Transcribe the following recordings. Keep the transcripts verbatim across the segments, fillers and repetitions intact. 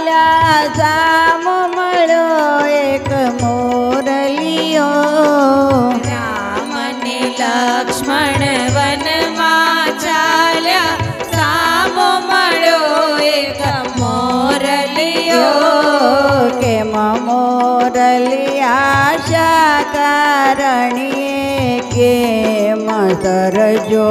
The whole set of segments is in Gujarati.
ચાલ્યા સામ મળ્યો એક મોરલિયો રામ ને લક્ષ્મણ વનમાં ચાલ્યા સામો મળ્યો એક મોરલિયો કેમ મોરલિયા શા કારણીએ કેમ સરજો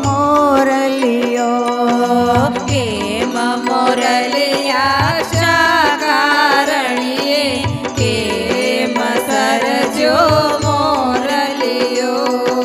મોરલિયો કેમ મોરલિયા શા કારણીએ કેમ સરજો મોરલિયો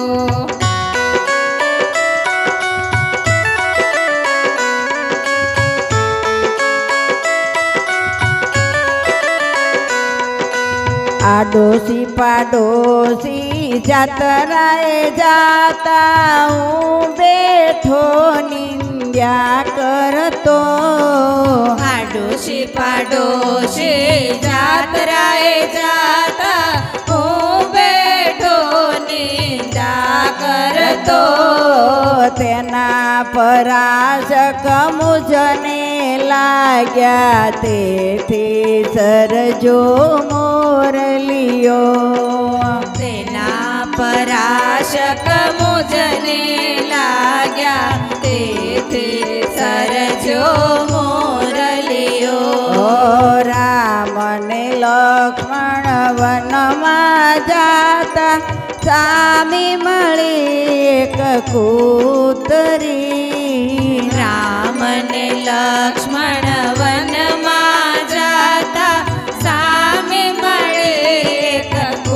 આડોશી પાડોશી જાતરાએ જાતા હું બેઠો નિંદ્યા કરતો આડોશી પાડોશી જાતરાએ જાતા હું બેઠો નિંદા કરતો તેના પરાશક મુજને લાગ્યા તેથી સરજો મોરલિયો તેના પરાશક મુજને લાગ્યા તેથી સરજો મોરલિયો રામ ને લક્ષ્મણ વનમાં જાતા સામી મળી એક કૂતરી રામ ને લક્ષ્મણ વનમાં જાતા સામે મળે એક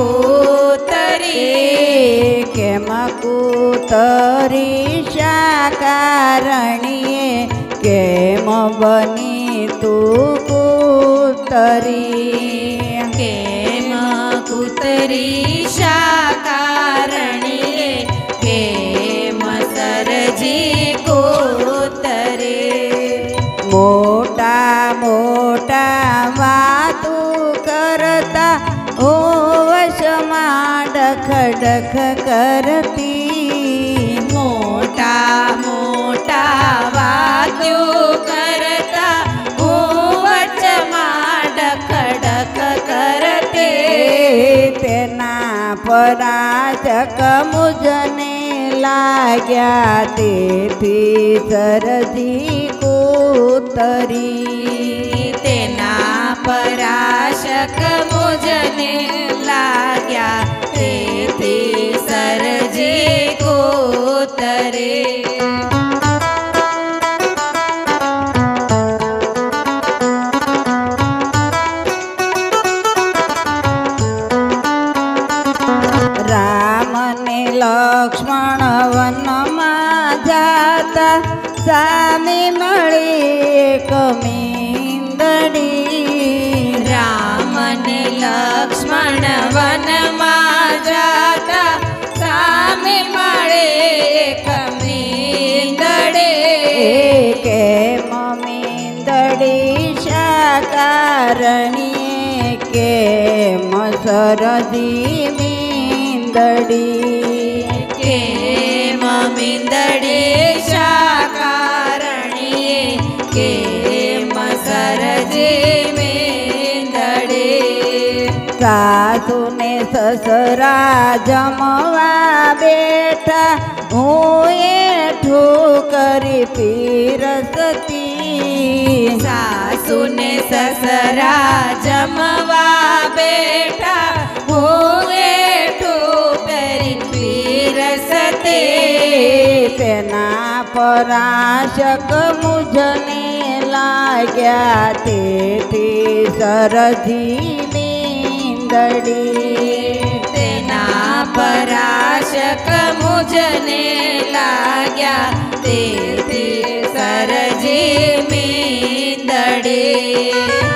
કૂતરી કેમ કૂતરી શા કારણીએ કેમ બની તું કૂતરી કેમ કૂતરી શા કારણીએ કેમ સરજી કૂતરી મોટા મોટા વાતું કરતા હું વશમાં ડખ ડખ કરતી મોટા મોટા વાત્યો કરતા હું વચમાં ડખ ડખ કરતી તેના પરાચક મુજને લાગ્યા તેથી સરજી કૂતરી તેના પરાશક મુજને લાગ્યા તેથી સરજી કૂતરી રામ ને લક્ષ્મણ વનમાં જાતા સામે મળી એક મીંદડી રામ ને લક્ષ્મણ વનમાં જાતા સામે મળે એક મીંદડી કેમ મીંદડી શા કારણીએ કેમ સરજી મીંદડી કેમ મીંદડી શા કારણીએ કેમ સરજી મીંદડી સાસુ ને સસરા જમવા બેઠા હું એઠું કરી પીરસતી સાસુ ને સસરા જમવા બેઠા હું એઠું કરી પીરસતી તેના પરાશક મુજને લાગ્યા તેથી સરજી મીંદડી તેના પરાશક મુજને લાગ્યા તેથી સરજી મીંદડી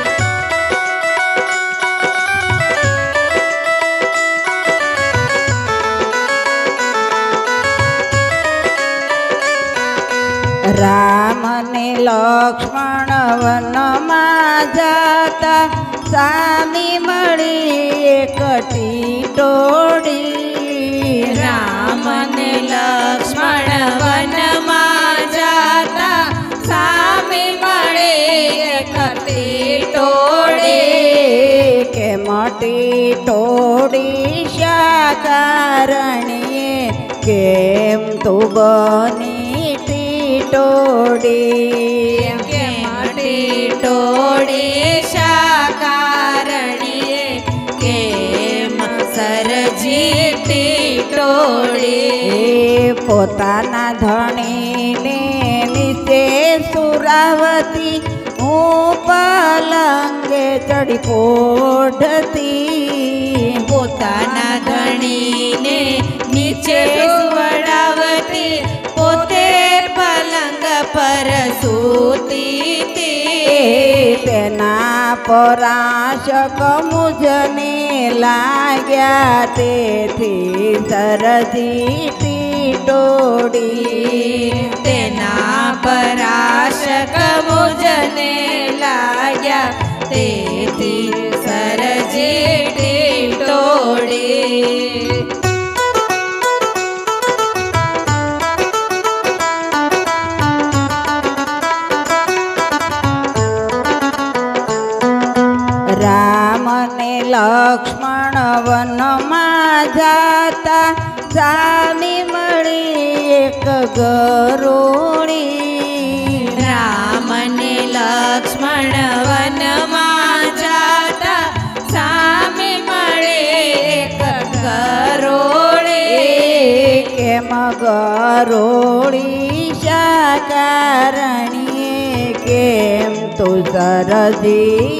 રામ ને લક્ષ્મણ વનમાં જાતા સામી મળી એક ટીટોડી રામ ને લક્ષ્મણ વનમાં જાતા સામે મળે એક ટીટોડી ટીટોડી શાકારણીએ કેમ તું બની ટીટોડી કેમ ટીટોડી શાકારણીએ કેમ સરજી ટીટોડી પોતાના ધણીને નીચે સુરાવતી હું પલંગે ચડી પોઢતી પોતાના ધણીને નીચે સુવડાવતી પોતે પલંગ પર સૂતી તેના પરાશક મુજને લાગ્યા તેથી સરજી ટીટોડી તેના પરાશક મુજને લાગ્યા તેથી સરજી ટીટોડી રામ ને લક્ષ્મણ વનમાં જાતા સામી મળી એક ગરુડી રામ ને લક્ષ્મણ વનમાં જાતા સામે મળે એક ગરોળી કેમ ગરોળી શાકારણીએ કેમ તું સરજી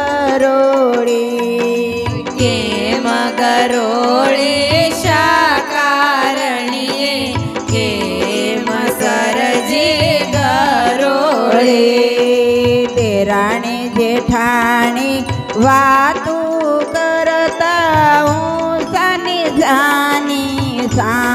ગરોળી કેમ ગરોળી શાકારણીએ કેમ સરજી ગરોળી દેરાણી જેઠાણી વાતું કરતા હું સાની જાની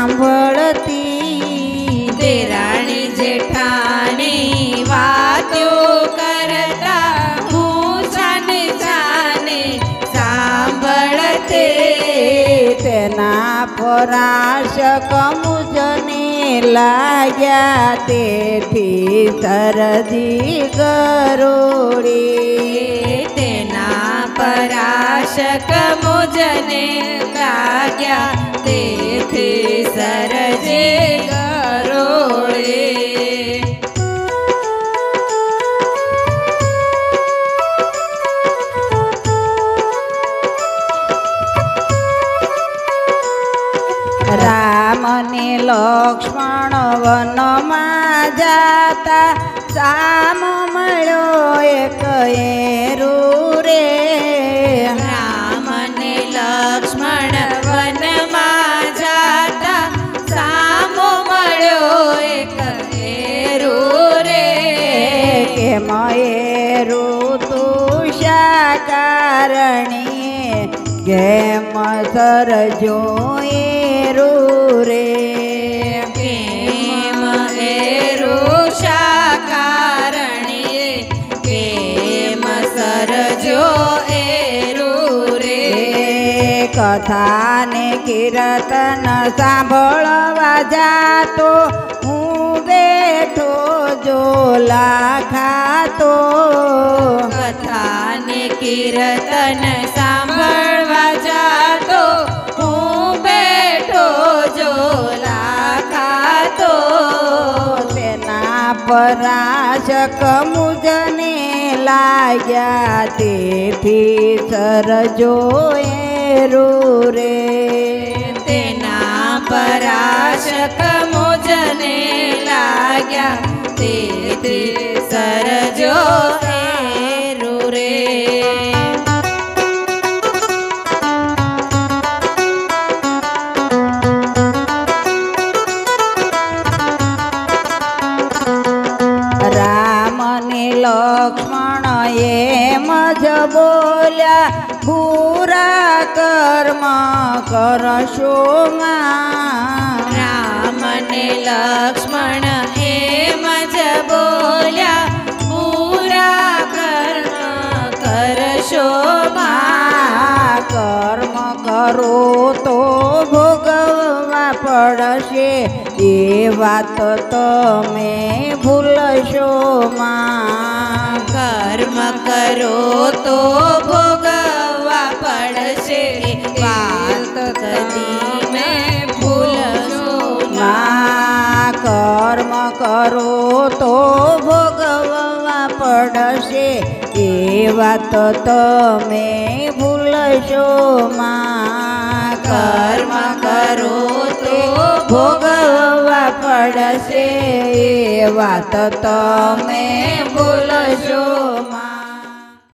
સાંભળતી દેરાણી જેઠાણી વાતો કરતા હું જાને જાને સાંભળતે તેના પરાશક મુજને લાગ્યા તેથી સરજી ગરોળી તેના પરાશક મુજને લાગ્યા તેથી સરજી ગરોળી રામ ને લક્ષ્મણ વનમાં જાતા સામ મળ્યો એક એરું રે રામ ને લક્ષ્મણ વનમાં જાતા સામો મળ્યો એક એરું રે કેમ એરું તું શાકારણીએ કેમ સરજો એરું રે કેમ એરું શાકારણીએ કેમ સરજો એરું રે કથા ને કીર્તન સાંભળવા જાતો હું બેઠો જોલા ખાતો કથા ને કીર્તન સાંભળવા જાતો હું બેઠો જોલા ખાતો તેના પરાશક મુજને લાગ્યા તેથી સરજો એરું રે તેના પરાશક મુજને લાગ્યા તેથી સરજો એરું રે રામ ને લક્ષ્મણ એમ જ બોલ્યા બુરા કર્મ કરશો માં રામ ને લક્ષ્મણ એમ જ બોલ્યા પૂરા કર્મ કરશો માં કર્મ કરો તો ભોગવવા પડશે એ વાત તમે ભૂલશો માં કર્મ કરો તો ભોગવવા પડશે કરો તો ભોગવવા પડશે એ વાત તમે ભૂલશો માં કર્મ કરો તો ભોગવવા પડશે એ વાત તમે ભૂલશો માં